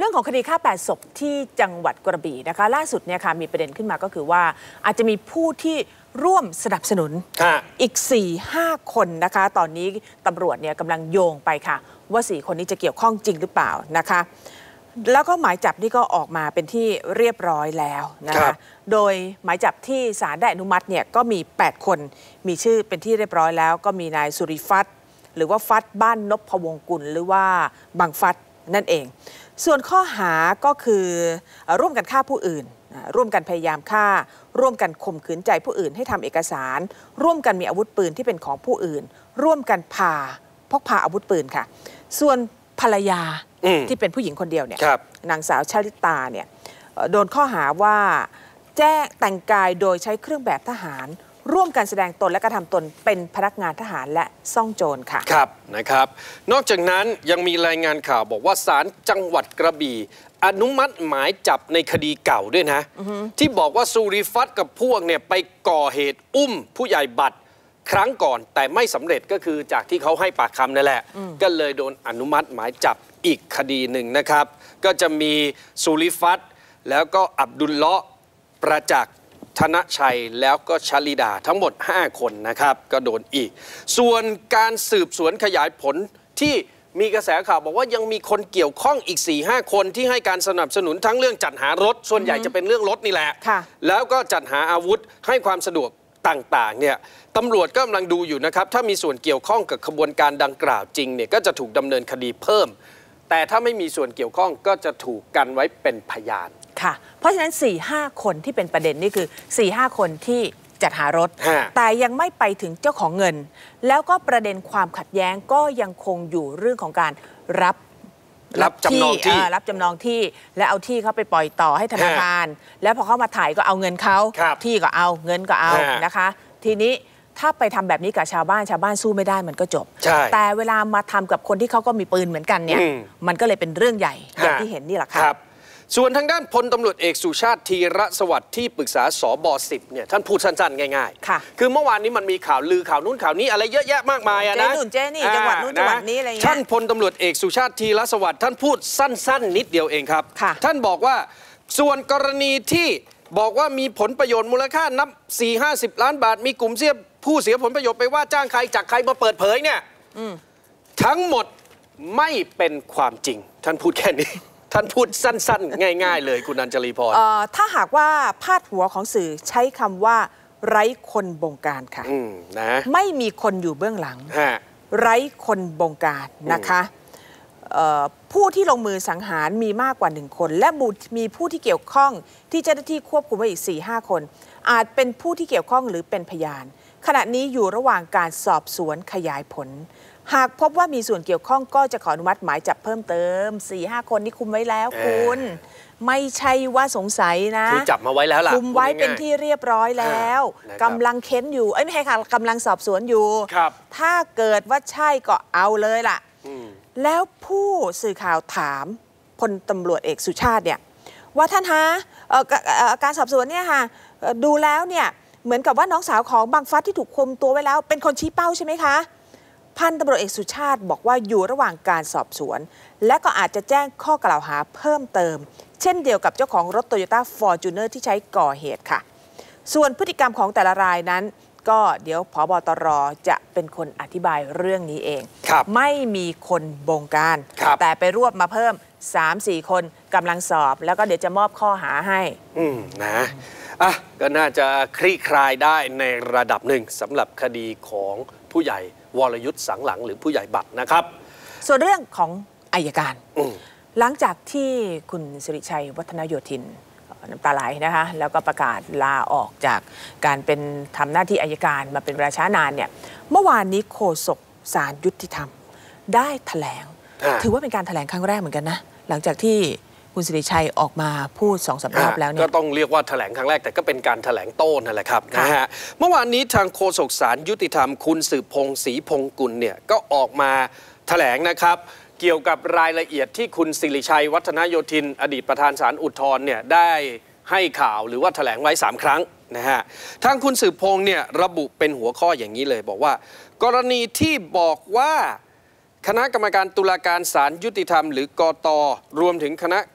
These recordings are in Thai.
รื่องของคดีฆ่า8 ศพที่จังหวัดกระบี่นะคะล่าสุดเนี่ยค่ะมีประเด็นขึ้นมาก็คือว่าอาจจะมีผู้ที่ร่วมสนับสนุนอีก 4-5 คนนะคะตอนนี้ตำรวจเนี่ยกำลังโยงไปค่ะว่า4 คนนี้จะเกี่ยวข้องจริงหรือเปล่านะคะแล้วก็หมายจับนี่ก็ออกมาเป็นที่เรียบร้อยแล้วนะคะโดยหมายจับที่ศาลได้อนุมัติเนี่ยก็มี8 คนมีชื่อเป็นที่เรียบร้อยแล้วก็มีนายสุริฟัฒน์หรือว่าฟัฒน์บ้านนพวงศ์กุลหรือว่าบังฟัฒน์นั่นเองส่วนข้อหาก็คือร่วมกันฆ่าผู้อื่นร่วมกันพยายามฆ่าร่วมกันข่มขืนใจผู้อื่นให้ทำเอกสารร่วมกันมีอาวุธปืนที่เป็นของผู้อื่นร่วมกันพกพาอาวุธปืนค่ะส่วนภรรยาที่เป็นผู้หญิงคนเดียวเนี่ยนางสาวชลิตาเนี่ยโดนข้อหาว่าแจ้งแต่งกายโดยใช้เครื่องแบบทหารร่วมกันแสดงตนและกระทำตนเป็นพนักงานทหารและซ่องโจรค่ะครับนะครับนอกจากนั้นยังมีรายงานข่าวบอกว่าศาลจังหวัดกระบี่อนุมัติหมายจับในคดีเก่าด้วยนะที่บอกว่าสุริฟัฒน์กับพวกเนี่ยไปก่อเหตุอุ้มผู้ใหญ่บัตรครั้งก่อนแต่ไม่สำเร็จก็คือจากที่เขาให้ปากคำนั่นแหละก็เลยโดนอนุมัติหมายจับอีกคดีหนึ่งนะครับก็จะมีสุริฟัฒน์แล้วก็อับดุลเลาะห์ประจักษ์ธนชัยแล้วก็ชลิดาทั้งหมด5 คนนะครับก็โดนอีกส่วนการสืบสวนขยายผลที่มีกระแสข่าวบอกว่ายังมีคนเกี่ยวข้องอีก 4-5 คนที่ให้การสนับสนุนทั้งเรื่องจัดหารถส่วนใหญ่จะเป็นเรื่องรถนี่แหละแล้วก็จัดหาอาวุธให้ความสะดวกต่างๆเนี่ยตำรวจก็กำลังดูอยู่นะครับถ้ามีส่วนเกี่ยวข้องกับขบวนการดังกล่าวจริงเนี่ยก็จะถูกดำเนินคดีเพิ่มแต่ถ้าไม่มีส่วนเกี่ยวข้องก็จะถูกกันไว้เป็นพยานค่ะเพราะฉะนั้น 4-5 คนที่เป็นประเด็นนี่คือ 4-5 คนที่จัดหารถแต่ยังไม่ไปถึงเจ้าของเงินแล้วก็ประเด็นความขัดแย้งก็ยังคงอยู่เรื่องของการรับจำนองที่รับจำนองที่และเอาที่เขาไปปล่อยต่อให้ธนาคารแล้วพอเขามาถ่ายก็เอาเงินเขาที่ก็เอาเงินก็เอานะคะทีนี้ถ้าไปทำแบบนี้กับชาวบ้านสู้ไม่ได้มันก็จบแต่เวลามาทำกับคนที่เขาก็มีปืนเหมือนกันเนี่ยมันก็เลยเป็นเรื่องใหญ่อย่างที่เห็นนี่แหละค่ะส่วนทางด้านพลตำรวจเอกสุชาติธีรสวัสดิ์ที่ปรึกษาสบ10เนี่ยท่านพูดสั้นๆง่ายๆคือเมื่อวานนี้มันมีข่าวลือข่าวนู้นข่าวนี้อะไรเยอะแยะมากมายนะเจ๊นี่จังหวัดนู้นจังหวัดนี้อะไรเงี้ยท่านพลตำรวจเอกสุชาติธีรสวัสดิ์ท่านพูดสั้นๆนิดเดียวเองครับท่านบอกว่าส่วนกรณีที่บอกว่ามีผลประโยชน์มูลค่านับ 40-50 ล้านบาทมีกลุ่มผู้เสียผลประโยชน์ไปว่าจ้างใครจากใครมาเปิดเผยเนี่ยทั้งหมดไม่เป็นความจริงท่านพูดแค่นี้ท่านพูดสั้นๆง่ายๆเลยคุณอัญชลีพรถ้าหากว่าพาดหัวของสื่อใช้คำว่าไร้คนบงการค่ะไม่มีคนอยู่เบื้องหลังไร้คนบงการนะคะผู้ที่ลงมือสังหารมีมากกว่า1 คนและมีผู้ที่เกี่ยวข้องที่เจ้าหน้าที่ควบคุมไว้อีก 4-5 คนอาจเป็นผู้ที่เกี่ยวข้องหรือเป็นพยานขณะนี้อยู่ระหว่างการสอบสวนขยายผลหากพบว่ามีส่วนเกี่ยวข้องก็จะขออนุมัติหมายจับเพิ่มเติม 4-5 คนนี้คุมไว้แล้วคุณไม่ใช่ว่าสงสัยนะคือจับมาไว้แล้วล่ะคุมไว้เป็นที่เรียบร้อยแล้วกำลังเค้นอยู่ไม่ใช่ค่ะกำลังสอบสวนอยู่ถ้าเกิดว่าใช่ก็เอาเลยล่ะแล้วผู้สื่อข่าวถามพลตำรวจเอกสุชาติเนี่ยว่าท่านฮะการสอบสวนเนี่ยค่ะดูแล้วเนี่ยเหมือนกับว่าน้องสาวของบังฟัฒน์ที่ถูกคุมตัวไว้แล้วเป็นคนชี้เป้าใช่ไหมคะพันตำรวจเอกสุชาติบอกว่าอยู่ระหว่างการสอบสวนและก็อาจจะแจ้งข้อกล่าวหาเพิ่มเติมเช่นเดียวกับเจ้าของรถ Toyota Fortuner ที่ใช้ก่อเหตุค่ะส่วนพฤติกรรมของแต่ละรายนั้นก็เดี๋ยวผบตรจะเป็นคนอธิบายเรื่องนี้เองไม่มีคนบงการแต่ไปรวบมาเพิ่ม 3-4 คนกำลังสอบแล้วก็เดี๋ยวจะมอบข้อหาให้นะก็น่าจะคลี่คลายได้ในระดับหนึ่งสำหรับคดีของผู้ใหญ่วรยุทธ์สังหลังหรือผู้ใหญ่บัตรนะครับส่วนเรื่องของอัยการหลังจากที่คุณสิริชัยวัฒนโยธินน้ำตาไหลนะคะแล้วก็ประกาศลาออกจากการเป็นทำหน้าที่อัยการมาเป็นเวลาช้านานเนี่ยเมื่อวานนี้โฆษกศาลยุติธรรมได้แถลงถือว่าเป็นการแถลงครั้งแรกเหมือนกันนะหลังจากที่คุณสิริชัยออกมาพูด2 สัปดาห์แล้วเนี่ยก็ต้องเรียกว่าแถลงครั้งแรกแต่ก็เป็นการแถลงโต้นั่นแหละครับนะฮะเมื่อวานนี้ทางโฆษกศาลยุติธรรมคุณสืบพงษ์ศรีพงกุลเนี่ยก็ออกมาแถลงนะครับเกี่ยวกับรายละเอียดที่คุณสิริชัยวัฒนโยธินอดีตประธานศาลอุทธรณ์เนี่ยได้ให้ข่าวหรือว่าแถลงไว้3 ครั้งนะฮะทางคุณสืบพงษ์เนี่ยระบุเป็นหัวข้ออย่างนี้เลยบอกว่ากรณีที่บอกว่าคณะกรรมการตุลาการศาลยุติธรรมหรือกต.รวมถึงคณะ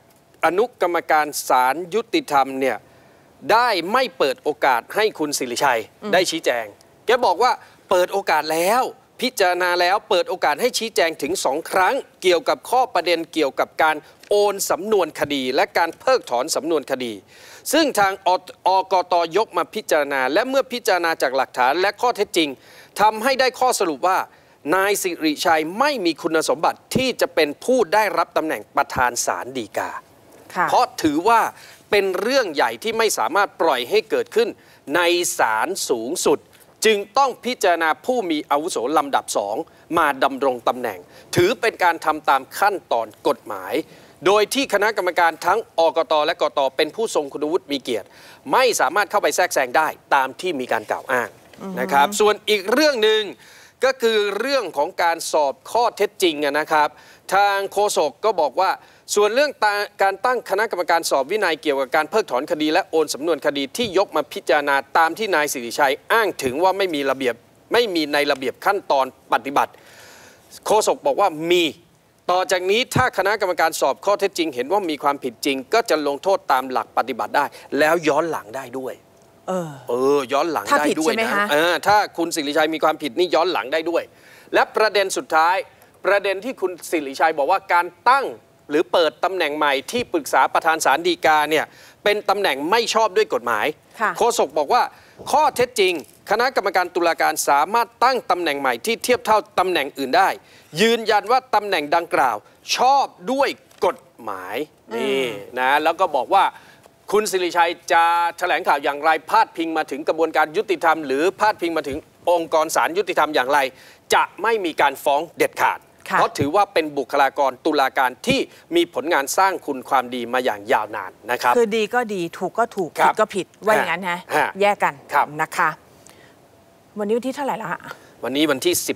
อนุกรรมการศาลยุติธรรมเนี่ยได้ไม่เปิดโอกาสให้คุณสิริชัยได้ชี้แจงแกบอกว่าเปิดโอกาสแล้วพิจารณาแล้วเปิดโอกาสให้ชี้แจงถึง2 ครั้งเกี่ยวกับข้อประเด็นเกี่ยวกับการโอนสำนวนคดีและการเพิกถอนสำนวนคดีซึ่งทางอกต.ยกมาพิจารณาและเมื่อพิจารณาจากหลักฐานและข้อเท็จจริงทำให้ได้ข้อสรุปว่านายสิริชัยไม่มีคุณสมบัติที่จะเป็นผู้ได้รับตำแหน่งประธานศาลฎีกาเพราะถือว่าเป็นเรื่องใหญ่ที่ไม่สามารถปล่อยให้เกิดขึ้นในศาลสูงสุดจึงต้องพิจารณาผู้มีอาวุโสลำดับ2มาดำรงตำแหน่งถือเป็นการทำตามขั้นตอนกฎหมายโดยที่คณะกรรมการทั้งอกต.และกต.เป็นผู้ทรงคุณวุฒิมีเกียรติไม่สามารถเข้าไปแทรกแซงได้ตามที่มีการกล่าวอ้างนะครับส่วนอีกเรื่องหนึ่งก็คือเรื่องของการสอบข้อเท็จจริงนะครับทางโฆษกก็บอกว่าส่วนเรื่องการตั้งคณะกรรมการสอบวินัยเกี่ยวกับการเพิกถอนคดีและโอนสำนวนคดีที่ยกมาพิจารณาตามที่นายสิริชัยอ้างถึงว่าไม่มีในระเบียบขั้นตอนปฏิบัติโฆษกบอกว่ามีต่อจากนี้ถ้าคณะกรรมการสอบข้อเท็จจริงเห็นว่ามีความผิดจริงก็จะลงโทษตามหลักปฏิบัติได้แล้วย้อนหลังได้ด้วยย้อนหลังได้ด้วยนะถ้าคุณสิริชัยมีความผิดนี่ย้อนหลังได้ด้วยและประเด็นสุดท้ายประเด็นที่คุณสิริชัยบอกว่าการตั้งหรือเปิดตำแหน่งใหม่ที่ปรึกษาประธานศาลฎีกาเนี่ยเป็นตำแหน่งไม่ชอบด้วยกฎหมายโฆษกบอกว่าข้อเท็จจริงคณะกรรมการตุลาการสามารถตั้งตำแหน่งใหม่ที่เทียบเท่าตำแหน่งอื่นได้ยืนยันว่าตำแหน่งดังกล่าวชอบด้วยกฎหมายนี่นะแล้วก็บอกว่าคุณสิริชัยจะแถลงข่าวอย่างไรพาดพิงมาถึงกระบวนการยุติธรรมหรือพาดพิงมาถึงองค์กรศาลยุติธรรมอย่างไรจะไม่มีการฟ้องเด็ดขาดเพราะถือว่าเป็นบุคลากรตุลาการที่มีผลงานสร้างคุณความดีมาอย่างยาวนานนะครับคือดีก็ดีถูกก็ถูกผิดก็ผิดว่าอย่างนั้นฮะแยกกันนะคะวันนี้วันที่เท่าไหร่ละวันนี้วันที่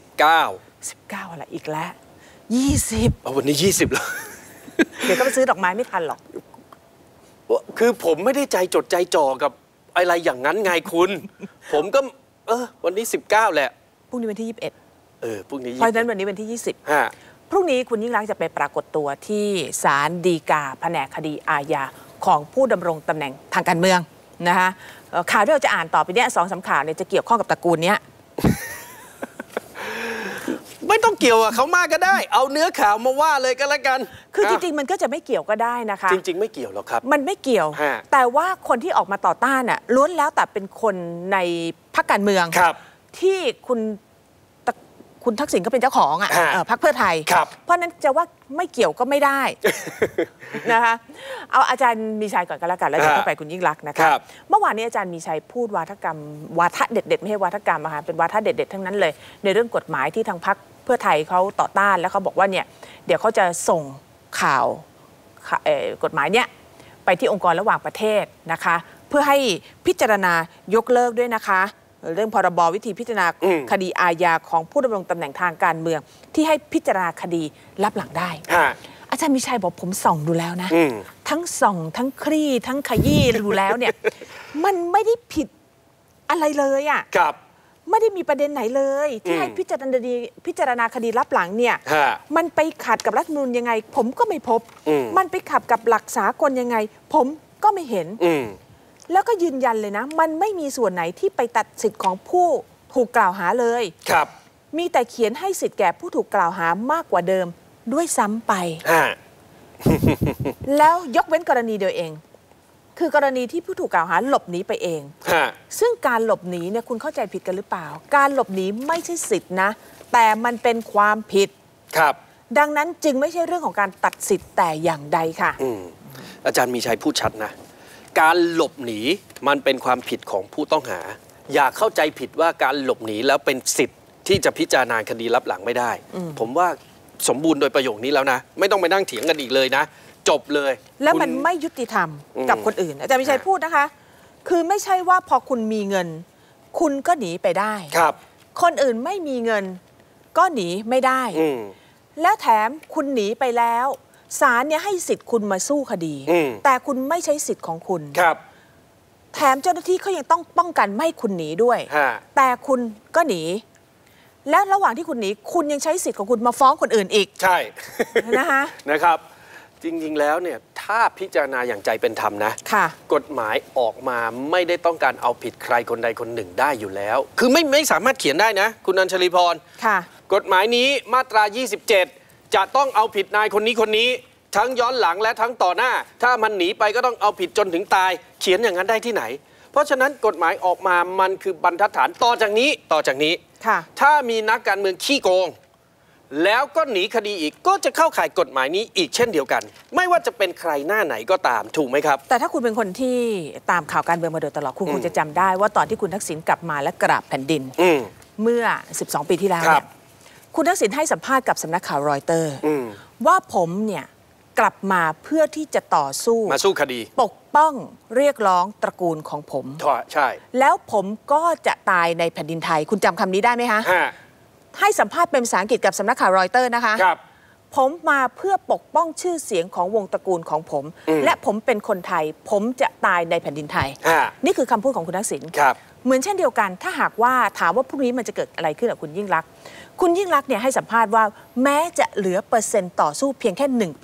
19 อะไรอีกแล้ว20 วันนี้20แล้วเดี๋ยวก็ไปซื้อดอกไม้ไม่ทันหรอกคือผมไม่ได้ใจจดใจจ่อกับอะไรอย่างนั้นไงคุณผมก็วันนี้19แหละพรุ่งนี้วันที่21 พรุ่งนี้เพราะฉะนั้นวันนี้วันที่20พรุ่งนี้คุณยิ่งรักจะไปปรากฏตัวที่ศาลฎีกาแผนกคดีอาญาของผู้ดำรงตำแหน่งทางการเมืองนะคะข่าวที่เราจะอ่านต่อไปเนี้ย2-3 ข่าวเนี่ยจะเกี่ยวข้องกับตระกูลเนี้ยไม่ต้องเกี่ยวกับเขามากก็ได้เอาเนื้อข่าวมาว่าเลยก็แล้วกันคือจริงๆมันก็จะไม่เกี่ยวก็ได้นะคะจริงๆไม่เกี่ยวหรอกครับมันไม่เกี่ยวแต่ว่าคนที่ออกมาต่อต้านน่ะล้วนแล้วแต่เป็นคนในพรรคการเมืองที่คุณทักษิณก็เป็นเจ้าของพรรคเพื่อไทยเพราะนั้นจะว่าไม่เกี่ยวก็ไม่ได้นะคะเอาอาจารย์มีชัยก่อนก็แล้วกันแล้วเดี๋ยวเข้าไปคุณยิ่งรักนะคะเมื่อวานนี้อาจารย์มีชัยพูดวาทะเด็ดๆไม่ใช่วาทกรรมนะคะเป็นวาทะเด็ดๆทั้งนั้นเลยในเรื่องกฎหมายที่ทางพรรคเพื่อไทยเขาต่อต้านแล้วเขาบอกว่าเนี่ยเดี๋ยวเขาจะส่งข่าวกฎหมายเนี่ยไปที่องค์กรระหว่างประเทศนะคะเพื่อให้พิจารณายกเลิกด้วยนะคะเรื่องพรบวิธีพิจารณาคดีอาญาของผู้ดำรงตำแหน่งทางการเมืองที่ให้พิจารณาคดีลับหลังได้อาจารย์มีชัยบอกผมส่องดูแล้วนะทั้งส่องทั้งคลี่ทั้งขยี้ดูแล้วเนี่ยมันไม่ได้ผิดอะไรเลยอ่ะไม่ได้มีประเด็นไหนเลยที่ให้พิจารณาคดีลับหลังเนี่ยมันไปขัดกับรัฐธรรมนูญยังไงผมก็ไม่พบมันไปขัดกับหลักสากลยังไงผมก็ไม่เห็นแล้วก็ยืนยันเลยนะมันไม่มีส่วนไหนที่ไปตัดสิทธิ์ของผู้ถูกกล่าวหาเลยมีแต่เขียนให้สิทธิ์แก่ผู้ถูกกล่าวหามากกว่าเดิมด้วยซ้ำไปแล้วยกเว้นกรณีเดียวเองคือกรณีที่ผู้ถูกกล่าวหาหลบหนีไปเองซึ่งการหลบหนีเนี่ยคุณเข้าใจผิดกันหรือเปล่าการหลบหนีไม่ใช่สิทธินะแต่มันเป็นความผิดดังนั้นจึงไม่ใช่เรื่องของการตัดสิทธิ์แต่อย่างใดค่ะอาจารย์มีชัยพูดชัดนะการหลบหนีมันเป็นความผิดของผู้ต้องหาอย่าเข้าใจผิดว่าการหลบหนีแล้วเป็นสิทธิ์ที่จะพิจารณาคดีลับหลังไม่ได้ผมว่าสมบูรณ์โดยประโยคนี้แล้วนะไม่ต้องไปนั่งเถียงกันอีกเลยนะจบเลยแล้วมันไม่ยุติธรรมกับคนอื่นอาจารย์วิชัยพูดนะคะคือไม่ใช่ว่าพอคุณมีเงินคุณก็หนีไปได้คนอื่นไม่มีเงินก็หนีไม่ได้แล้วแถมคุณหนีไปแล้วศาลเนี่ยให้สิทธิ์คุณมาสู้คดีแต่คุณไม่ใช้สิทธิ์ของคุณแถมเจ้าหน้าที่เขายังต้องป้องกันไม่ให้คุณหนีด้วยแต่คุณก็หนีและระหว่างที่คุณหนีคุณยังใช้สิทธิ์ของคุณมาฟ้องคนอื่นอีกใช่นะคะนะครับจริงๆแล้วเนี่ยถถ้าพิจารณาอย่างใจเป็นธรรมนะกฎหมายออกมาไม่ได้ต้องการเอาผิดใครคนใดคนหนึ่งได้อยู่แล้วคือไม่สามารถเขียนได้นะคุณอัญชลีพรกฎหมายนี้มาตรา 27 จะต้องเอาผิดนายคนนี้ทั้งย้อนหลังและทั้งต่อหน้าถ้ามันหนีไปก็ต้องเอาผิดจนถึงตายเขียนอย่างนั้นได้ที่ไหนเพราะฉะนั้นกฎหมายออกมามันคือบรรทัดฐานต่อจากนี้ถ้ามีนักการเมืองขี้โกงแล้วก็หนีคดีอีกก็จะเข้าข่ายกฎหมายนี้อีกเช่นเดียวกันไม่ว่าจะเป็นใครหน้าไหนก็ตามถูกไหมครับแต่ถ้าคุณเป็นคนที่ตามข่าวการเมืองมาโดยตลอดคุณคงจะจำได้ว่าตอนที่คุณทักษิณกลับมาและกราบแผ่นดินเมื่อ12 ปีที่แล้วเนี่ยคุณทักษิณให้สัมภาษณ์กับสำนักข่าวรอยเตอร์ว่าผมเนี่ยกลับมาเพื่อที่จะต่อสู้มาสู้คดีปกป้องเรียกร้องตระกูลของผมใช่แล้วผมก็จะตายในแผ่นดินไทยคุณจำคำนี้ได้ไหมคะให้สัมภาษณ์เป็นภาษาอังกฤษกับสำนักข่าวรอยเตอร์นะคะผมมาเพื่อปกป้องชื่อเสียงของวงตระกูลของผมและผมเป็นคนไทยผมจะตายในแผ่นดินไทยนี่คือคำพูดของคุณทักษิณเหมือนเช่นเดียวกันถ้าหากว่าถามว่าพรุ่งนี้มันจะเกิดอะไรขึ้นกับคุณยิ่งลักษณ์คุณยิ่งลักษณ์เนี่ยให้สัมภาษณ์ว่าแม้จะเหลือเปอร์เซ็นต์ต่อสู้เพียงแค่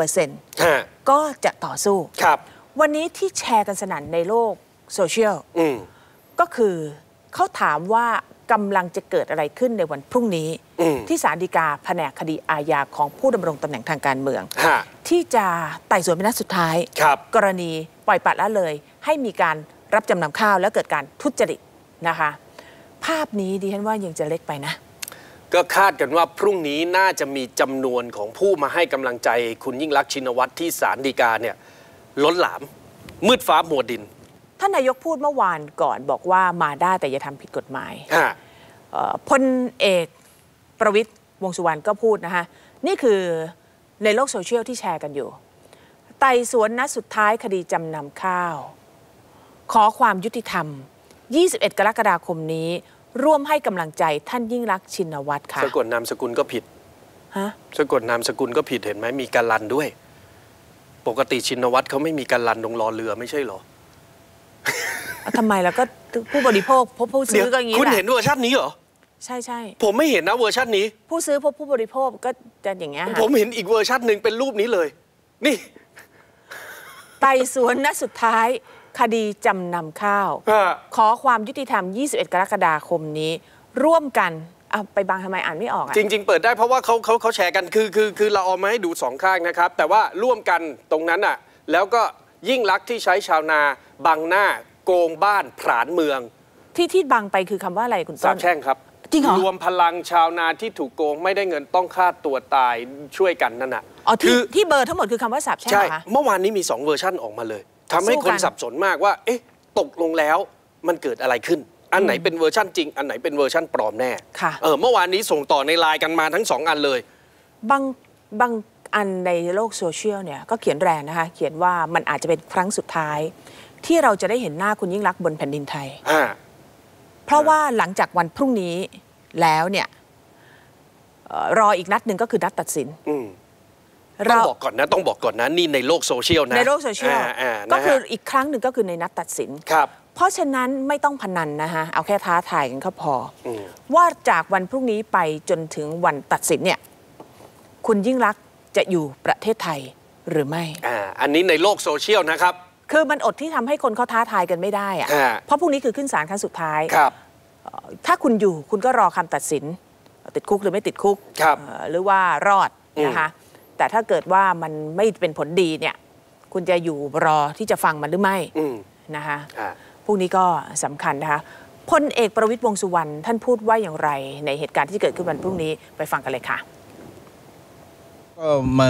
1% ก็จะต่อสู้วันนี้ที่แชร์กันสนั่นในโลกโซเชียลก็คือเขาถามว่ากำลังจะเกิดอะไรขึ้นในวันพรุ่งนี้ที่ศาลฎีกาแผนกคดีอาญาของผู้ดำรงตำแหน่งทางการเมืองที่จะไต่สวนเป็นนัดสุดท้ายกรณีปล่อยปละละเลยให้มีการรับจำนำข้าวและเกิดการทุจริตนะคะภาพนี้ดิฉันว่ายังจะเล็กไปนะก็คาดกันว่าพรุ่งนี้น่าจะมีจำนวนของผู้มาให้กำลังใจคุณยิ่งลักษณ์ชินวัตรที่ศาลฎีกาเนี่ยล้นหลามมืดฟ้ามัวดินท่านนายกพูดเมื่อวานก่อนบอกว่ามาได้แต่อย่าทำผิดกฎหมายพลเอกประวิตรวงษ์สุวรรณก็พูดนะคะนี่คือในโลกโซเชียลที่แชร์กันอยู่ไต่สวนนัดสุดท้ายคดีจำนำข้าวขอความยุติธรรม21 กรกฎาคมนี้ร่วมให้กำลังใจท่านยิ่งลักษณ์ชินวัตรค่ะสะกดนามสกุลก็ผิดสะกดนามสกุลก็ผิดเห็นไหมมีการลันด้วยปกติชินวัตรเขาไม่มีการลันตรงรอเรือไม่ใช่หรอทำไมแล้วก็ผู้บริโภคพบผู้ซื้อก็อย่างนี้แหละคุณเห็นเวอร์ชันนี้เหรอใช่ผมไม่เห็นนะเวอร์ชันนี้ผู้ซื้อพบผู้บริโภคก็จะอย่างเงี้ยผมเห็นอีกเวอร์ชันหนึ่งเป็นรูปนี้เลยนี่ไต่สวนนัดสุดท้ายคดีจำนำข้าวขอความยุติธรรม21 กรกฎาคมนี้ร่วมกันไปบางทำไมอ่านไม่ออกจริงๆเปิดได้เพราะว่าเขาแชร์กันคือเราเอามาให้ดูสองข้างนะครับแต่ว่าร่วมกันตรงนั้นอ่ะแล้วก็ยิ่งลักษณ์ที่ใช้ชาวนาบังหน้าโกงบ้านผลาญเมืองที่บังไปคือคำว่าอะไรคุณต้นสาบแช่งครับจริงเหรอรวมพลังชาวนาที่ถูกโกงไม่ได้เงินต้องฆ่าตัวตายช่วยกันนั่นน่ะที่เบอร์ทั้งหมดคือคำว่าสาบแช่งใช่เมื่อวานนี้มี2เวอร์ชั่นออกมาเลยทำให้คนสับสนมากว่าเอ๊ะตกลงแล้วมันเกิดอะไรขึ้นอันไหนเป็นเวอร์ชั่นจริงอันไหนเป็นเวอร์ชั่นปลอมแน่เมื่อวานนี้ส่งต่อในไลน์กันมาทั้ง2อันเลยบางอันในโลกโซเชียลเนี่ยก็เขียนแรงนะคะเขียนว่ามันอาจจะเป็นครั้งสุดท้ายที่เราจะได้เห็นหน้าคุณยิ่งลักษณ์บนแผ่นดินไทยเพราะว่าหลังจากวันพรุ่งนี้แล้วเนี่ยรออีกนัดหนึ่งก็คือนัดตัดสินต้องบอกก่อนนะนี่ในโลกโซเชียลนะในโลกโซเชียลก็คืออีกครั้งหนึ่งก็คือในนัดตัดสินเพราะฉะนั้นไม่ต้องพนันนะคะเอาแค่ท้าทายกันก็พอว่าจากวันพรุ่งนี้ไปจนถึงวันตัดสินเนี่ยคุณยิ่งลักษณ์จะอยู่ประเทศไทยหรือไม่อันนี้ในโลกโซเชียลนะครับคือมันอดที่ทำให้คนเขาท้าทายกันไม่ได้อะเพราะพรุ่งนี้คือขึ้นศาลครั้งสุดท้ายถ้าคุณอยู่คุณก็รอคำตัดสินติดคุกหรือไม่ติดคุกหรือว่ารอดนะคะแต่ถ้าเกิดว่ามันไม่เป็นผลดีเนี่ยคุณจะอยู่รอที่จะฟังมันหรือไม่นะคะพวกนี้ก็สำคัญนะคะพลเอกประวิตรวงษ์สุวรรณท่านพูดว่าอย่างไรในเหตุการณ์ที่เกิดขึ้นวันพรุ่งนี้ไปฟังกันเลยค่ะก็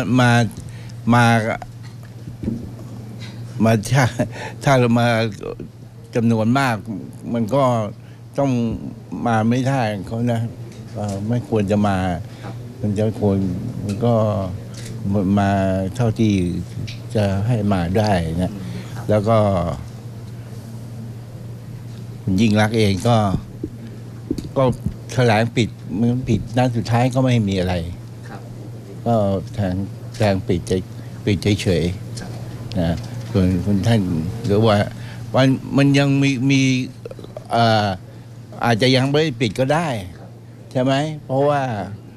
มาถ้าเรามาจำนวนมากมันก็ต้องมาไม่ได้เขานะไม่ควรจะมามันจะควรมันก็มาเท่าที่จะให้มาได้นะแล้วก็ยิ่งรักเองก็แถลงปิดมันปิดนัดสุดท้ายก็ไม่มีอะไรก็แถลงปิดเฉยๆนะส่วนคุณท่านหรือว่ามันยังมีอาจจะยังไม่ปิดก็ได้ใช่ไหมเพราะว่า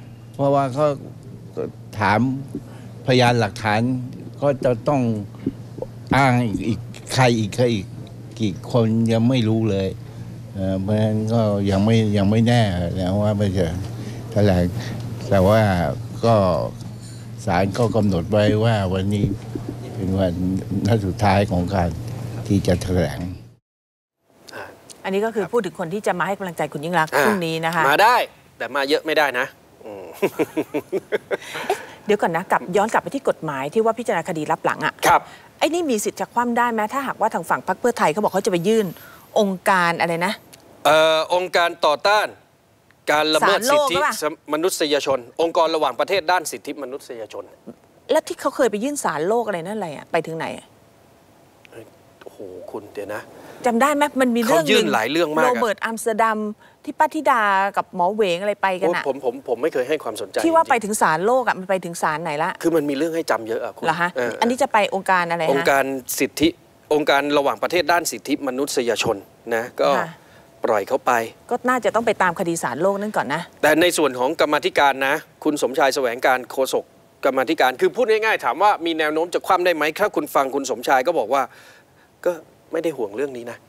เขาถามพยานหลักฐานก็จะต้องอ้างอีกใครอีกกี่คนยังไม่รู้เลยเพราะฉะนั้นก็ยังไม่แน่นะว่ามันจะแถลงแต่ว่าก็ศาลก็กำหนดไว้ว่าวันนี้เป็นวันนัดสุดท้ายของการที่จะแถลงอันนี้ก็คือพูดถึงคนที่จะมาให้กำลังใจคุณยิ่งรักษณ์พรุ่งนี้นะคะมาได้แต่มาเยอะไม่ได้นะเดี๋ยวก่อนนะย้อนกลับไปที่กฎหมายที่ว่าพิจารณาคดีรับหลังอ่ะครับไอ้นี่มีสิทธิ์จะคว่ำได้ไหมถ้าหากว่าทางฝั่งพรรคเพื่อไทยเขาบอกเขาจะไปยื่นองค์การอะไรนะองค์การต่อต้านการละเมิดสิทธิมนุษยชนองค์กรระหว่างประเทศด้านสิทธิมนุษยชนและที่เขาเคยไปยื่นศาลโลกอะไรนั่นอะไรอ่ะไปถึงไหนโอ้โหคุณเดี๋ยวนะจำได้ไหมมันมีเรื่องยื่นหลายเรื่องมากโรเบิร์ตอัมสเตอร์ดัมที่ป้าธิดากับหมอเหวงอะไรไปกันอ่ะผมไม่เคยให้ความสนใจที่ว่าไปถึงศาลโลกอ่ะมันไปถึงศาลไหนละคือมันมีเรื่องให้จำเยอะอ่ะคุณเหรอฮะอันนี้จะไปองค์การอะไรฮะองค์การสิทธิองค์การระหว่างประเทศด้านสิทธิมนุษยชนนะก็ปล่อยเขาไปก็น่าจะต้องไปตามคดีศาลโลกนั่นก่อนนะแต่ในส่วนของกรรมาธิการนะคุณสมชายแสวงการโฆษกกรรมาธิการคือพูดง่ายๆถามว่ามีแนวโน้มจะคว่ำได้ไหมถ้าคุณฟังคุณสมชายก็บอกว่าก็ไม่ได้ห่วงเรื่องนี้นะ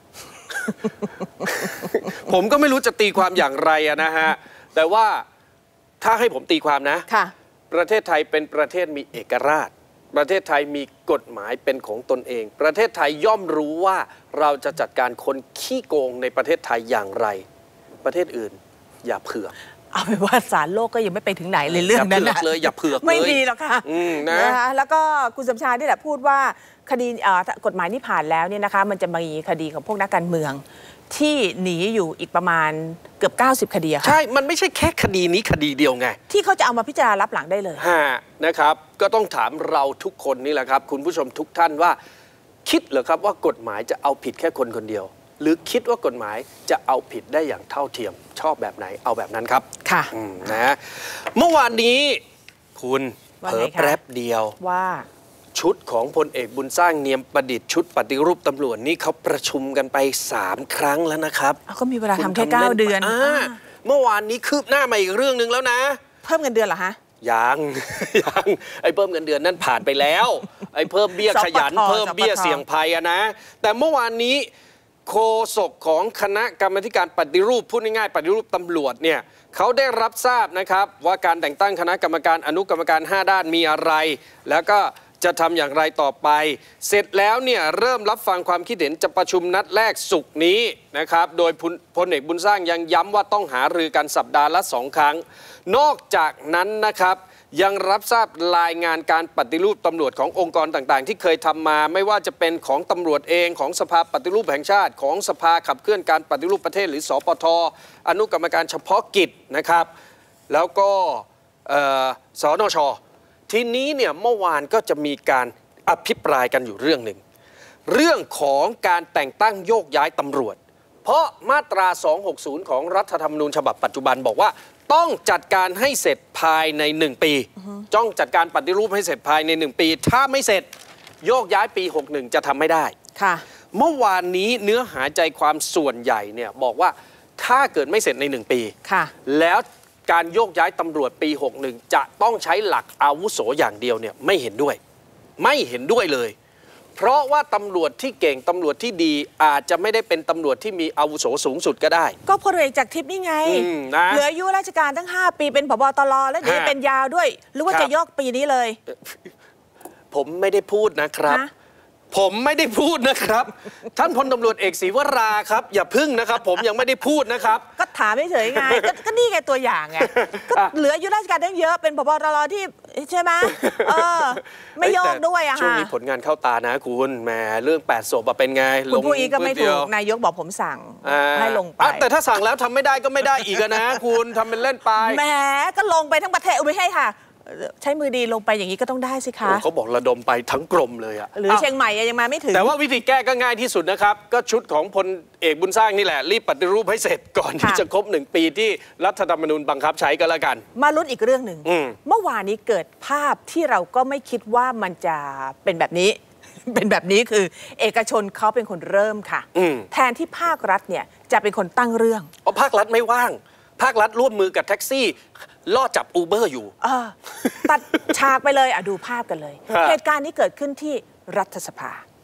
ผมก็ไม่รู้จะตีความอย่างไรนะฮะแต่ว่าถ้าให้ผมตีความนะประเทศไทยเป็นประเทศมีเอกราชประเทศไทยมีกฎหมายเป็นของตนเองประเทศไทยย่อมรู้ว่าเราจะจัดการคนขี้โกงในประเทศไทยอย่างไรประเทศอื่นอย่าเผือกเอาไปว่าศาลโลกก็ยังไม่ไปถึงไหนเลยเรื่องนั้นนะเลยอย่าเผือกไม่ดีหรอกค่ะนะคะแล้วก็คุณสมชายนี่แหละพูดว่าคดีกฎหมายนี่ผ่านแล้วเนี่ยนะคะมันจะมีคดีของพวกนักการเมืองที่หนีอยู่อีกประมาณเกือบ90คดีค่ะใช่มันไม่ใช่แค่คดีนี้คดีเดียวไงที่เขาจะเอามาพิจารณารับหลังได้เลยนะครับก็ต้องถามเราทุกคนนี่แหละครับคุณผู้ชมทุกท่านว่าคิดเหรอครับว่ากฎหมายจะเอาผิดแค่คนคนเดียวหรือคิดว่ากฎหมายจะเอาผิดได้อย่างเท่าเทียมชอบแบบไหนเอาแบบนั้นครับค่ะนะเมื่อวานนี้คุณเผลอแป๊บเดียวว่าชุดของพลเอกบุญสร้างเนียมประดิษฐ์ชุดปฏิรูปตำรวจนี่เขาประชุมกันไป3ครั้งแล้วนะครับก็มีเวลาทำแค่9 เดือนเมื่อวานนี้คืบหน้ามาอีกเรื่องนึงแล้วนะเพิ่มเงินเดือนเหรอฮะยังไอ้เพิ่มเงินเดือนนั่นผ่านไปแล้วไอ้เพิ่มเบี้ยขยันเพิ่มเบี้ยเสี่ยงภัยนะแต่เมื่อวานนี้โฆษกของคณะกรรมาธิการปฏิรูปพูดง่ายๆปฏิรูปตำรวจเนี่ยเขาได้รับทราบนะครับว่าการแต่งตั้งคณะกรรมการอนุกรรมการ5ด้านมีอะไรแล้วก็จะทำอย่างไรต่อไปเสร็จแล้วเนี่ยเริ่มรับฟังความคิดเห็นจะประชุมนัดแรกศุกร์นี้นะครับโดยพลเอกบุญสร้างยังย้ำว่าต้องหารือกันสัปดาห์ละ2 ครั้งนอกจากนั้นนะครับยังรับทราบรายงานการปฏิรูปตำรวจขององค์กรต่างๆที่เคยทำมาไม่ว่าจะเป็นของตำรวจเองของสภาปฏิรูปแห่งชาติของสภาขับเคลื่อนการปฏิรูปประเทศหรือสปท.อนุกรรมการเฉพาะกิจนะครับแล้วก็สนช.ทีนี้เนี่ยเมื่อวานก็จะมีการอภิปรายกันอยู่เรื่องหนึ่งเรื่องของการแต่งตั้งโยกย้ายตำรวจเพราะมาตรา 260 ของรัฐธรรมนูญฉบับปัจจุบันบอกว่าต้องจัดการให้เสร็จภายใน1 ปีจ้องจัดการปฏิรูปให้เสร็จภายใน1 ปีถ้าไม่เสร็จโยกย้ายปี61จะทำไม่ได้ค่ะเมื่อวานนี้เนื้อหาใจความส่วนใหญ่เนี่ยบอกว่าถ้าเกิดไม่เสร็จใน1 ปีค่ะแล้วการโยกย้ายตำรวจปี61จะต้องใช้หลักอาวุโสอย่างเดียวเนี่ยไม่เห็นด้วยเลยเพราะว่าตำรวจที่เก่งตำรวจที่ดีอาจจะไม่ได้เป็นตำรวจที่มีอาวุโสสูงสุดก็ได้ก็พลเอกจากทิพย์นี่ไงเหลืออายุราชการตั้ง5 ปีเป็นผบ.ตร.แล้วเดี๋ยวเป็นยาวด้วยหรือว่าจะยกปีนี้เลยผมไม่ได้พูดนะครับผมไม่ได้พูดนะครับท่านพลตำรวจเอกศรีวราครับอย่าพึ่งนะครับผมยังไม่ได้พูดนะครับก็ถามเฉยๆไงก็นี่ไงตัวอย่างไงก็เหลืออายุราชการตั้งเยอะเป็นผบ.ตร.ที่ใช่ไหมไม่ยกด้วยอะค่ะช่วงนี้ผลงานเข้าตานะคุณแหมเรื่อง8 ศพเป็นไงคุณผู้อีก็ไม่ถูกนายกบอกผมสั่งให้ลงไปแต่ถ้าสั่งแล้วทำไม่ได้ก็ไม่ได้อีกนะคุณทำเป็นเล่นไปแหมก็ลงไปทั้งประเทศไม่ใช่ค่ะใช้มือดีลงไปอย่างนี้ก็ต้องได้สิคะเขาบอกระดมไปทั้งกรมเลยอะหรือเชียงใหม่ยังมาไม่ถึงแต่ว่าวิธีแก้ก็ง่ายที่สุดนะครับก็ชุดของพลเอกบุญสร้างนี่แหละรีบปฏิรูปให้เสร็จก่อนที่จะครบ1 ปีที่รัฐธรรมนูญบังคับใช้ก็แล้วกันมาลุ้นอีกเรื่องหนึ่งเมื่อวานนี้เกิดภาพที่เราก็ไม่คิดว่ามันจะเป็นแบบนี้คือเอกชนเขาเป็นคนเริ่มค่ะแทนที่ภาครัฐเนี่ยจะเป็นคนตั้งเรื่องภาครัฐไม่ว่างภาครัฐร่วมมือกับแท็กซี่ล่อจับอูเบอร์อยู่ตัดฉากไปเลยดูภาพกันเลยเหตุการณ์นี้เกิดขึ้นที่รัฐสภา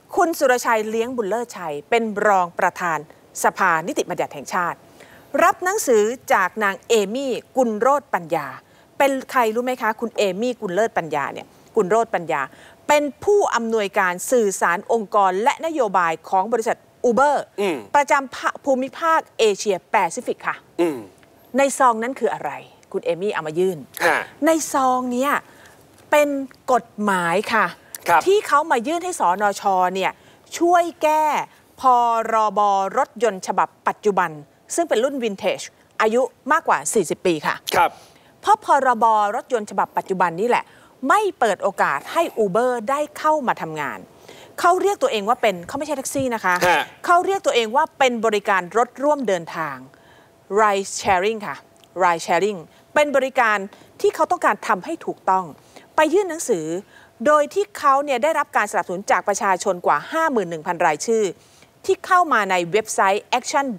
คุณสุรชัยเลี้ยงบุญเลิศชัยเป็นรองประธานสภานิติบัญญัติแห่งชาติรับหนังสือจากนางเอมี่กุลโรจน์ปัญญาเป็นใครรู้ไหมคะคุณเอมี่กุลเลิศปัญญาเนี่ยกุลโรจน์ปัญญาเป็นผู้อำนวยการสื่อสารองค์กรและนโยบายของบริษัทอูเบอร์ประจำภูมิภาคเอเชียแปซิฟิกค่ะในซองนั้นคืออะไรคุณเอมี่เอามายื่นในซองเนี้ยเป็นกฎหมายค่ะที่เขามายื่นให้สนช.เนี่ยช่วยแก้พรบรถยนต์ฉบับปัจจุบันซึ่งเป็นรุ่นวินเทจอายุมากกว่า40ปีค่ะครับเพราะพรบรถยนต์ฉบับปัจจุบันนี่แหละไม่เปิดโอกาสให้ Uber ได้เข้ามาทำงานเขาเรียกตัวเองว่าเป็นเขาไม่ใช่แท็กซี่นะคะเขาเรียกตัวเองว่าเป็นบริการรถร่วมเดินทาง Ride Sharing ค่ะ Ride Sharing เป็นบริการที่เขาต้องการทำให้ถูกต้องไปยื่นหนังสือโดยที่เขาเนี่ยได้รับการสนับสนุนจากประชาชนกว่า 51,000 รายชื่อที่เข้ามาในเว็บไซต์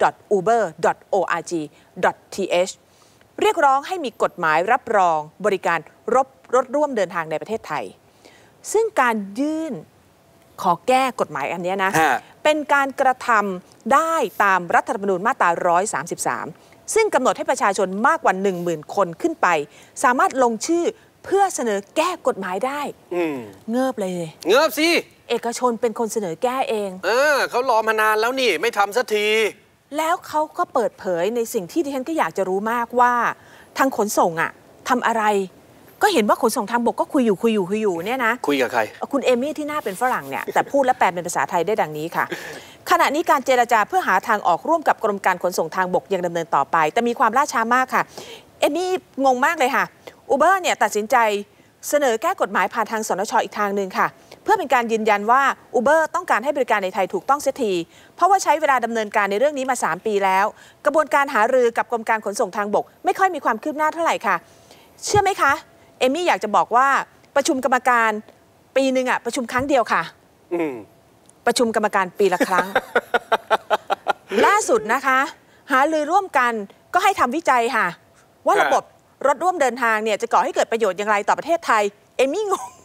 action.uber.org.th เรียกร้องให้มีกฎหมายรับรองบริการรถร่วมเดินทางในประเทศไทยซึ่งการยื่นขอแก้กฎหมายอันนี้นะเป็นการกระทำได้ตามรัฐธรรมนูญมาตรา 133 ซึ่งกำหนดให้ประชาชนมากกว่า 10,000 คนขึ้นไปสามารถลงชื่อเพื่อเสนอแก้กฎหมายได้เงิบเลยเงิบสิเอกชนเป็นคนเสนอแก้เองเขารอมานานแล้วนี่ไม่ทำสักทีแล้วเขาก็เปิดเผยในสิ่งที่ดิฉันก็อยากจะรู้มากว่าทางขนส่งอะทำอะไรก็เห็นว่าขนส่งทางบกก็คุยอยู่เนี่ยนะคุยกับใครคุณเอมี่ที่หน้าเป็นฝรั่งเนี่ยแต่พูดและแปลเป็นภาษาไทยได้ดังนี้ค่ะขณะนี้การเจรจาเพื่อหาทางออกร่วมกับกรมการขนส่งทางบกยังดำเนินต่อไปแต่มีความล่าช้ามากค่ะเอมี่งงมากเลยค่ะUber เนี่ยตัดสินใจเสนอแก้กฎหมายผ่านทางสนช.อีกทางหนึ่งค่ะเพื่อเป็นการยืนยันว่า Uber ต้องการให้บริการในไทยถูกต้องเสียทีเพราะว่าใช้เวลาดำเนินการในเรื่องนี้มา3 ปีแล้วกระบวนการหารือกับกรมการขนส่งทางบกไม่ค่อยมีความคืบหน้าเท่าไหร่ค่ะเชื่อไหมคะเอมี่อยากจะบอกว่าประชุมกรรมการปีหนึ่งอะประชุมครั้งเดียวค่ะประชุมกรรมการปีละครั้ง ล่าสุดนะคะหารือร่วมกันก็ให้ทำวิจัยค่ะว่าระบบรถร่วมเดินทางเนี่ยจะก่อให้เกิดประโยชน์อย่างไรต่อประเทศไทยเอมี่งง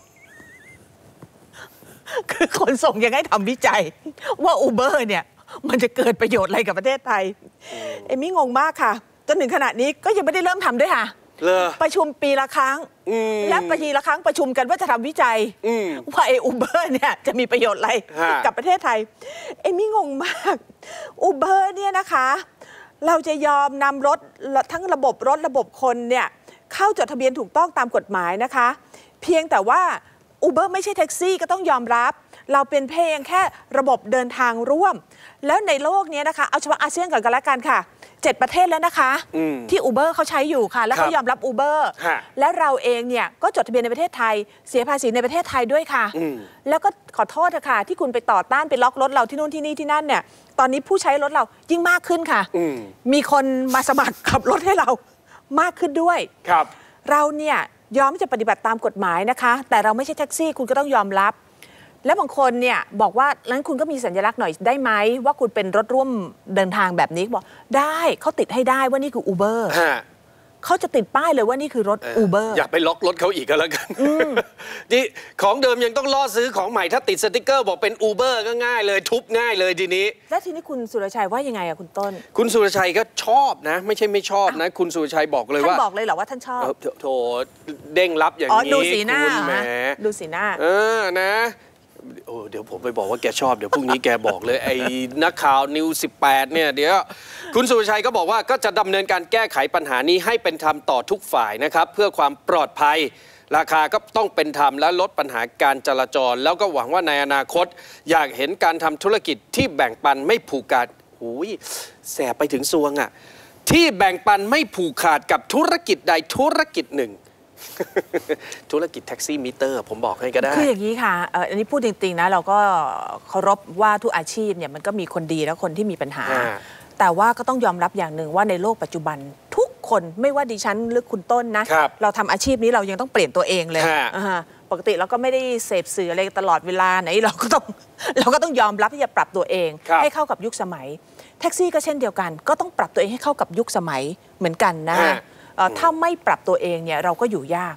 คือขนส่งยังให้ทำวิจัยว่า Uber เนี่ยมันจะเกิดประโยชน์อะไรกับประเทศไทยเอมี่งงมากค่ะจนถึงขณะนี้ก็ยังไม่ได้เริ่มทำด้วยค่ะประชุมปีละครั้งและปีละครั้งประชุมกันว่าจะทำวิจัยว่าUber เนี่ยจะมีประโยชน์อะไรกับประเทศไทยเอมี่งงมาก Uber เนี่ยนะคะเราจะยอมนำรถทั้งระบบรถระบบคนเนี่ยเข้าจดทะเบียนถูกต้องตามกฎหมายนะคะเพียงแต่ว่า Uber ไม่ใช่แท็กซี่ก็ต้องยอมรับเราเป็นเพียงแค่ระบบเดินทางร่วมแล้วในโลกนี้นะคะเอาเฉพาะอาเซียนก่อนกันละกันค่ะ7 ประเทศแล้วนะคะที่ Uber เขาใช้อยู่ค่ะแล้วเขายอมรับ Uber และเราเองเนี่ยก็จดทะเบียนในประเทศไทยเสียภาษีในประเทศไทยด้วยค่ะแล้วก็ขอโทษค่ะที่คุณไปต่อต้านไปล็อกรถเราที่นู่นที่นี่ที่นั่นเนี่ยตอนนี้ผู้ใช้รถเรายิ่งมากขึ้นค่ะมีคนมาสมัครขับรถให้เรามากขึ้นด้วยครับเราเนี่ยยอมจะปฏิบัติตามกฎหมายนะคะแต่เราไม่ใช่แท็กซี่คุณก็ต้องยอมรับและบางคนเนี่ยบอกว่างั้นคุณก็มีสัญลักษณ์หน่อยได้ไหมว่าคุณเป็นรถร่วมเดินทางแบบนี้บอกได้เขาติดให้ได้ว่านี่คือ Uber เขาจะติดป้ายเลยว่านี่คือรถ Uber อย่าไปล็อกรถเขาอีกก็แล้วกันนี่ของเดิมยังต้องล่อซื้อของใหม่ถ้าติดสติกเกอร์บอกเป็น Uber ก็ง่ายเลยทุบง่ายเลยทีนี้แล้วทีนี้คุณสุรชัยว่ายังไงอะคุณต้นคุณสุรชัยก็ชอบนะไม่ใช่ไม่ชอบนะคุณสุรชัยบอกเลยว่าท่านบอกเลยเหรอว่าท่านชอบโถเด้งรับอย่างนี้ดูสีหน้าดูสีหน้านะเดี๋ยวผมไปบอกว่าแกชอบเดี๋ยวพรุ่งนี้แกบอกเลยไอ้นักข่าวนิว18เนี่ยเดี๋ยวคุณสุรชัยก็บอกว่าก็จะดำเนินการแก้ไขปัญหานี้ให้เป็นธรรมต่อทุกฝ่ายนะครับเพื่อความปลอดภัยราคาก็ต้องเป็นธรรมและลดปัญหาการจราจรแล้วก็หวังว่าในอนาคตอยากเห็นการทำธุรกิจที่แบ่งปันไม่ผูกขาดแสบไปถึงซวงอ่ะที่แบ่งปันไม่ผูกขาดกับธุรกิจใดธุรกิจหนึ่งธุรกิจแท็กซี่มิเตอร์ผมบอกให้ก็ได้คืออย่างนี้ค่ะอันนี้พูดจริงๆนะเราก็เคารพว่าทุกอาชีพเนี่ยมันก็มีคนดีและคนที่มีปัญหาแต่ว่าก็ต้องยอมรับอย่างหนึ่งว่าในโลกปัจจุบันทุกคนไม่ว่าดิฉันหรือคุณต้นนะเราทำอาชีพนี้เรายังต้องเปลี่ยนตัวเองเลยปกติเราก็ไม่ได้เสพสื่ออะไรตลอดเวลาไหนเราก็ต้องยอมรับที่จะปรับตัวเองให้เข้ากับยุคสมัยแท็กซี่ก็เช่นเดียวกันก็ต้องปรับตัวเองให้เข้ากับยุคสมัยเหมือนกันนะถ้าไม่ปรับตัวเองเนี่ยเราก็อยู่ยาก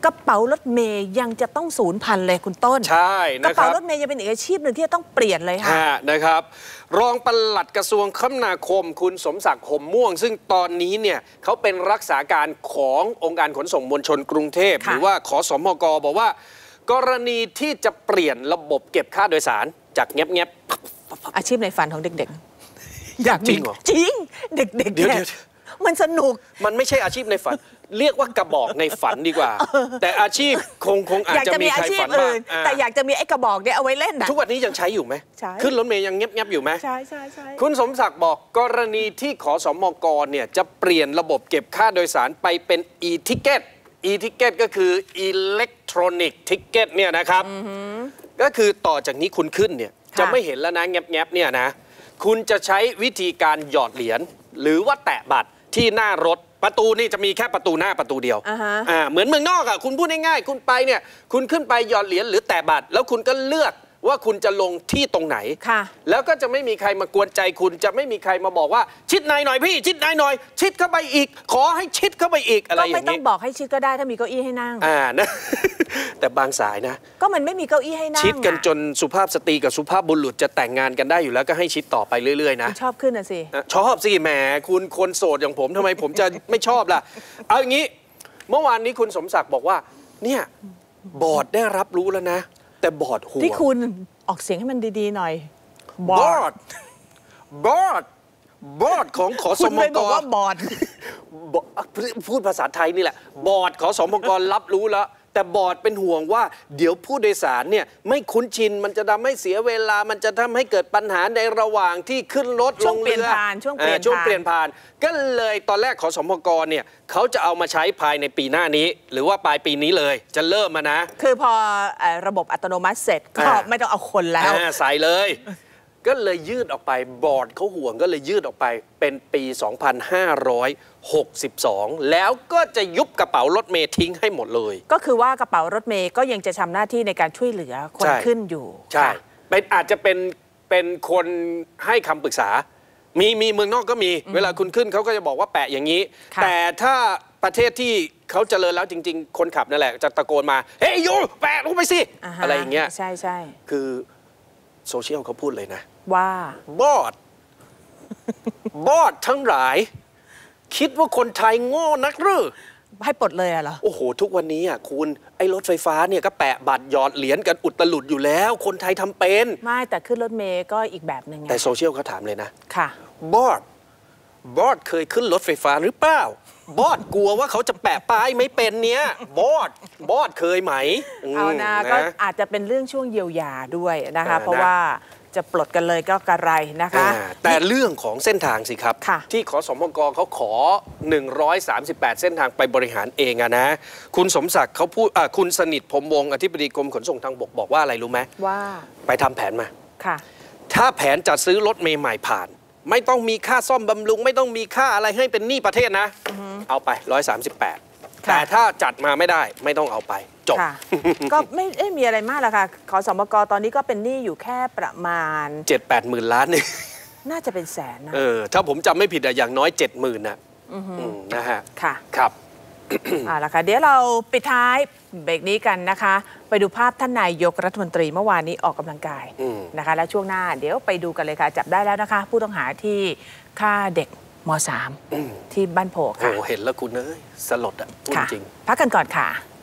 กระเป๋ารถเมย์ยังจะต้องสูญพันธุ์เลยคุณต้นใช่นะครับกระเป๋ารถเมย์ยังเป็นอีกอาชีพหนึ่งที่จะต้องเปลี่ยนเลยค่ะนะครับรองปลัดกระทรวงคมนาคมคุณสมศักดิ์ ห่มม่วงซึ่งตอนนี้เนี่ยเขาเป็นรักษาการขององค์การขนส่งมวลชนกรุงเทพหรือว่าขสมกบอกว่ากรณีที่จะเปลี่ยนระบบเก็บค่าโดยสารจากแงบอาชีพในฝันของเด็กๆอยากจริงเหรอจริงเด็กๆเนี่ยมันสนุกมันไม่ใช่อาชีพในฝัน เรียกว่ากระบอกในฝันดีกว่า แต่อาชีพคงอาจจะมีใครฝันบ้างแต่อยากจะมีไอ้กระบอกเนี่ยเอาไว้เล่นนะทุกวันนี้ยังใช้อยู่ไหมใช่ขึ้นรถเมย์ยังเงียบอยู่ไหมใช่คุณสมศักดิ์บอกกรณีที่ขสมกเนี่ยจะเปลี่ยนระบบเก็บค่าโดยสารไปเป็น e-ticket e-ticket ก็คือ electronic ticket เนี่ยนะครับก็คือต่อจากนี้คุณขึ้นเนี่ยจะไม่เห็นแล้วนะแงบเนี่ยนะคุณจะใช้วิธีการหยอดเหรียญหรือว่าแตะบัตรที่หน้ารถประตูนี่จะมีแค่ประตูหน้าประตูเดียวเหมือนเมืองนอกอ่ะคุณพูดง่ายๆคุณไปเนี่ยคุณขึ้นไปหยอดเหรียญหรือแตะบัตรแล้วคุณก็เลือกว่าคุณจะลงที่ตรงไหนแล้วก็จะไม่มีใครมากวนใจคุณจะไม่มีใครมาบอกว่าชิดในหน่อยพี่ชิดในหน่อยชิดเข้าไปอีกขอให้ชิดเข้าไปอีกอะไรอย่างนี้ก็ไม่ต้องบอกให้ชิดก็ได้ถ้ามีเก้าอี้ให้นั่งนะแต่บางสายนะก็มันไม่มีเก้าอี้ให้นั่งชิดกันจนสุภาพสตรีกับสุภาพบุรุษจะแต่งงานกันได้อยู่แล้วก็ให้ชิดต่อไปเรื่อยๆนะชอบขึ้นนะสิชอบสิแหมคุณคนโสดอย่างผมทำไมผมจะไม่ชอบล่ะเอาอย่างนี้เมื่อวานนี้คุณสมศักดิ์บอกว่าเนี่ยบอร์ดได้รับรู้แล้วนะแต่บอร์ดห่วงที่คุณออกเสียงให้มันดีๆหน่อยบอร์ดของขสมกบอกว่าบอร์ดพูดภาษาไทยนี่แหละบอร์ดขสมกรับรู้แล้วแต่บอร์ดเป็นห่วงว่าเดี๋ยวผู้โดยสารเนี่ยไม่คุ้นชินมันจะทำให้เสียเวลามันจะทำให้เกิดปัญหาในระหว่างที่ขึ้นรถลงเรือช่วงเปลี่ยนผ่านก็เลยตอนแรกขสมกเนี่ยเขาจะเอามาใช้ภายในปีหน้านี้หรือว่าปลายปีนี้เลยจะเริ่มมานะคือพอระบบอัตโนมัติเสร็จก็ไม่ต้องเอาคนแล้วใส่เลยก็เลยยืดออกไปบอร์ดเขาห่วงก็เลยยืดออกไปเป็นปี 2562 แล้วก็จะยุบกระเป๋ารถเมล์ทิ้งให้หมดเลยก็คือว่ากระเป๋ารถเมล์ก็ยังจะทำหน้าที่ในการช่วยเหลือคนขึ้นอยู่ใช่เป็นอาจจะเป็นคนให้คำปรึกษามีเมืองนอกก็มีเวลาคุณขึ้นเขาก็จะบอกว่าแปะอย่างนี้แต่ถ้าประเทศที่เขาเจริญแล้วจริงๆคนขับนั่นแหละจะตะโกนมาเฮ้ยยูแปะลงไปสิอะไรอย่างเงี้ยใช่คือโซเชียลเขาพูดเลยนะว่าบอดทั้งหลายคิดว่าคนไทยโง่นักหรือให้ปลดเลยเหรอโอ้โหทุกวันนี้คุณไอ้รถไฟฟ้าเนี่ยก็แปะบัตรหยอดเหรียญกันอุตลุดอยู่แล้วคนไทยทำเป็นไม่แต่ขึ้นรถเมล์ก็อีกแบบหนึ่งแต่โซเชียลเขาถามเลยนะค่ะบอดเคยขึ้นรถไฟฟ้าหรือเปล่าบอดกลัวว่าเขาจะแปะป้ายไม่เป็นเนี้ยบอดเคยไหมเอานะก็อาจจะเป็นเรื่องช่วงเยียวยาด้วยนะคะเพราะว่าจะปลดกันเลยก็กระไรนะคะแต่เรื่องของเส้นทางสิครับที่ขสมกเขาขอ138เส้นทางไปบริหารเองนะคุณสมศักดิ์เขาพูดคุณสนิทพรหมวงศ์อธิบดีกรมขนส่งทางบกบอกว่าอะไรรู้ไหมว่าไปทำแผนมาค่ะถ้าแผนจัดซื้อรถเมล์ใหม่ผ่านไม่ต้องมีค่าซ่อมบำรุงไม่ต้องมีค่าอะไรให้เป็นหนี้ประเทศนะเอาไป138แต่ถ้าจัดมาไม่ได้ไม่ต้องเอาไปจบก็ไม่มีอะไรมากหรอกค่ะขสมกตอนนี้ก็เป็นหนี้อยู่แค่ประมาณ 7-8 หมื่นล้านนี่น่าจะเป็นแสนนะถ้าผมจำไม่ผิดอย่างน้อย 70,000นะนะฮะค่ะครับล่ะค่ะเดี๋ยวเราปิดท้ายเบรกนี้กันนะคะไปดูภาพท่านนายกรัฐมนตรีเมื่อวานนี้ออกกำลังกายนะคะและช่วงหน้าเดี๋ยวไปดูกันเลยค่ะจับได้แล้วนะคะผู้ต้องหาที่ฆ่าเด็กม.3 ที่บ้านโพค่ะโอ้เห็นแล้วคุณเอ้ยสลดพูดจริงพักกันก่อนค่ะ